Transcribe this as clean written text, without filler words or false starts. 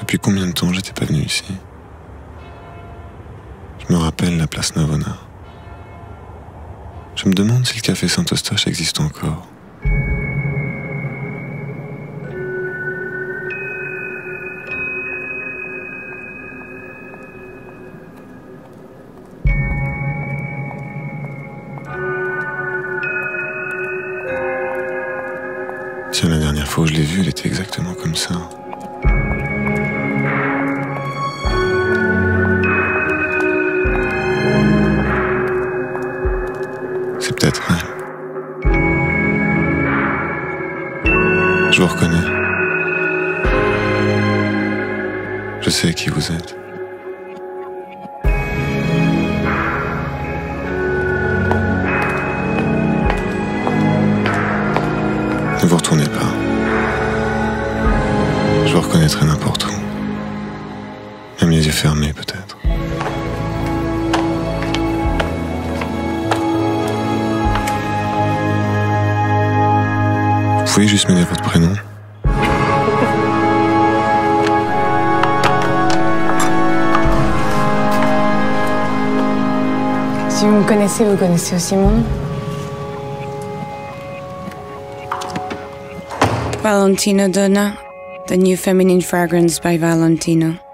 Depuis combien de temps j'étais pas venu ici? Je me rappelle la place Navona. Je me demande si le café Saint-Eustache existe encore. Tiens, la dernière fois où je l'ai vue, elle était exactement comme ça. C'est peut-être elle. Je vous reconnais. Je sais qui vous êtes. Ne vous retournez pas. Je vous reconnaîtrai n'importe où. Même les yeux fermés, peut-être. Vous pouvez juste me dire votre prénom? Si vous me connaissez, vous connaissez aussi mon nom. Valentino Donna, the new feminine fragrance by Valentino.